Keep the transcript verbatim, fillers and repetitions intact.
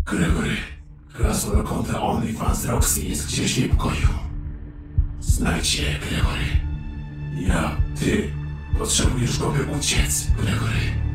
Gregory, hasło do konta OnlyFans Roxy jest gdzieś w jej pokoju. Znajdź je, Gregory. Ja, ty, potrzebujesz go, by uciec, Gregory.